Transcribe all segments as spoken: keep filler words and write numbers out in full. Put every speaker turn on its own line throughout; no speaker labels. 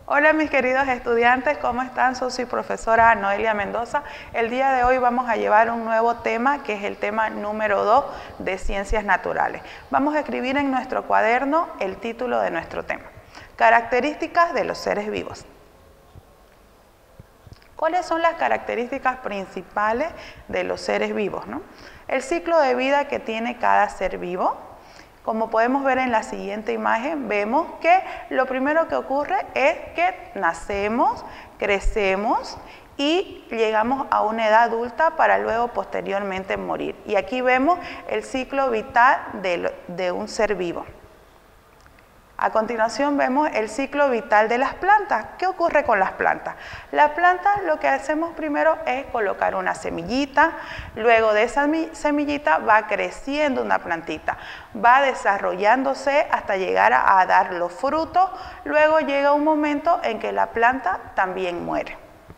Hola mis queridos estudiantes, ¿cómo están? Soy su profesora Noelia Mendoza. El día de hoy vamos a llevar un nuevo tema que es el tema número dos de Ciencias Naturales. Vamos a escribir en nuestro cuaderno el título de nuestro tema. Características de los seres vivos. ¿Cuáles son las características principales de los seres vivos, ¿no? El ciclo de vida que tiene cada ser vivo. Como podemos ver en la siguiente imagen, vemos que lo primero que ocurre es que nacemos, crecemos y llegamos a una edad adulta para luego posteriormente morir. Y aquí vemos el ciclo vital de, de un ser vivo. A continuación vemos el ciclo vital de las plantas. ¿Qué ocurre con las plantas? Las plantas lo que hacemos primero es colocar una semillita, luego de esa semillita va creciendo una plantita, va desarrollándose hasta llegar a, a dar los frutos, luego llega un momento en que la planta también muere.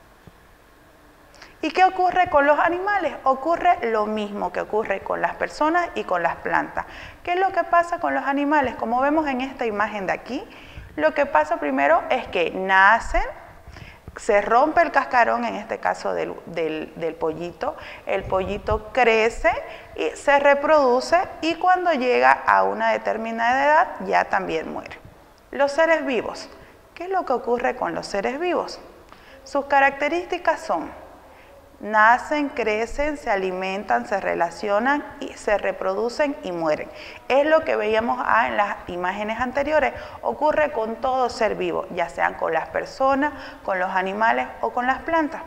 ¿Y qué ocurre con los animales? Ocurre lo mismo que ocurre con las personas y con las plantas. ¿Qué es lo que pasa con los animales? Como vemos en esta imagen de aquí, lo que pasa primero es que nacen, se rompe el cascarón, en este caso del, del, del pollito, el pollito crece y se reproduce y cuando llega a una determinada edad ya también muere. Los seres vivos. ¿Qué es lo que ocurre con los seres vivos? Sus características son: nacen, crecen, se alimentan, se relacionan y se reproducen y mueren. Es lo que veíamos ah, en las imágenes anteriores. Ocurre con todo ser vivo, ya sean con las personas, con los animales o con las plantas.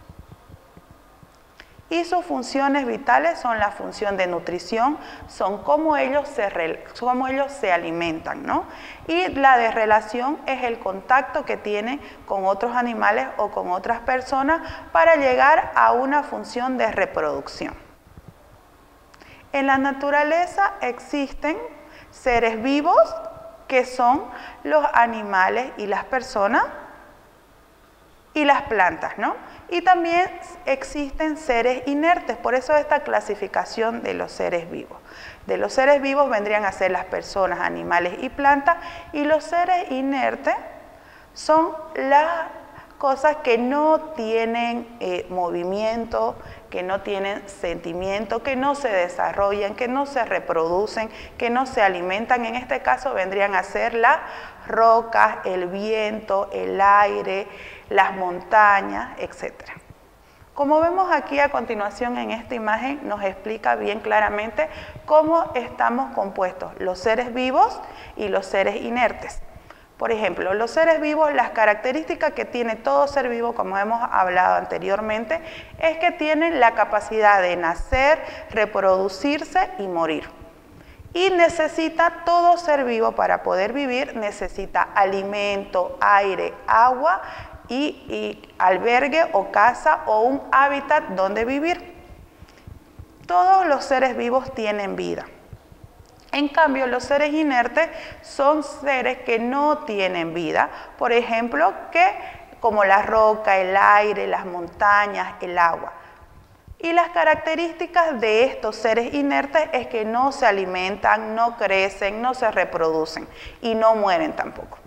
Y sus funciones vitales son la función de nutrición, son cómo ellos se, cómo ellos se alimentan, ¿no? Y la de relación es el contacto que tienen con otros animales o con otras personas para llegar a una función de reproducción. En la naturaleza existen seres vivos que son los animales y las personas y las plantas, ¿no? Y también existen seres inertes, por eso esta clasificación de los seres vivos. De los seres vivos vendrían a ser las personas, animales y plantas, y los seres inertes son las cosas que no tienen eh, movimiento, que no tienen sentimiento, que no se desarrollan, que no se reproducen, que no se alimentan. En este caso vendrían a ser las rocas, el viento, el aire, las montañas, etcétera. Como vemos aquí a continuación en esta imagen, nos explica bien claramente cómo estamos compuestos los seres vivos y los seres inertes. Por ejemplo, los seres vivos, las características que tiene todo ser vivo, como hemos hablado anteriormente, es que tienen la capacidad de nacer, reproducirse y morir. Y necesita, todo ser vivo para poder vivir, necesita alimento, aire, agua y, y albergue o casa o un hábitat donde vivir. Todos los seres vivos tienen vida. En cambio, los seres inertes son seres que no tienen vida, por ejemplo, que, como la roca, el aire, las montañas, el agua. Y las características de estos seres inertes es que no se alimentan, no crecen, no se reproducen y no mueren tampoco.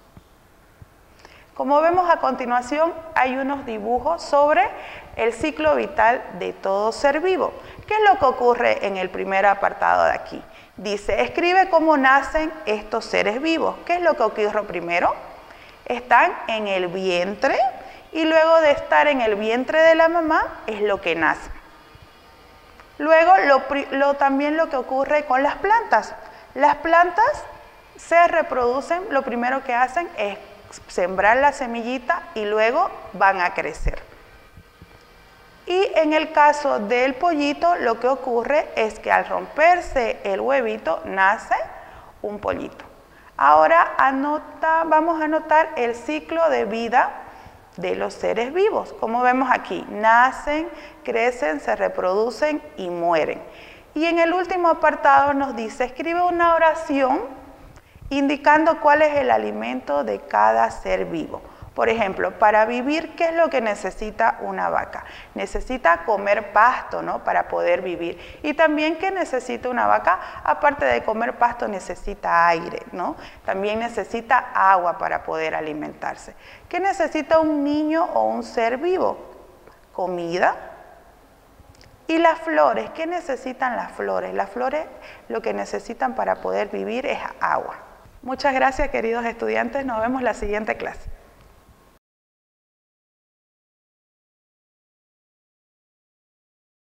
Como vemos a continuación, hay unos dibujos sobre el ciclo vital de todo ser vivo. ¿Qué es lo que ocurre en el primer apartado de aquí? Dice, escribe cómo nacen estos seres vivos. ¿Qué es lo que ocurre primero? Están en el vientre y luego de estar en el vientre de la mamá es lo que nace. Luego lo, lo, también lo que ocurre con las plantas. Las plantas se reproducen, lo primero que hacen es sembrar la semillita y luego van a crecer. Y en el caso del pollito, lo que ocurre es que al romperse el huevito, nace un pollito. Ahora anota, vamos a anotar el ciclo de vida de los seres vivos. Como vemos aquí, nacen, crecen, se reproducen y mueren. Y en el último apartado nos dice, escribe una oración indicando cuál es el alimento de cada ser vivo. Por ejemplo, para vivir, ¿qué es lo que necesita una vaca? Necesita comer pasto, ¿no? Para poder vivir. Y también, ¿qué necesita una vaca? Aparte de comer pasto, necesita aire, ¿no? También necesita agua para poder alimentarse. ¿Qué necesita un niño o un ser vivo? Comida. Y las flores, ¿qué necesitan las flores? Las flores lo que necesitan para poder vivir es agua. Muchas gracias, queridos estudiantes. Nos vemos en la siguiente clase.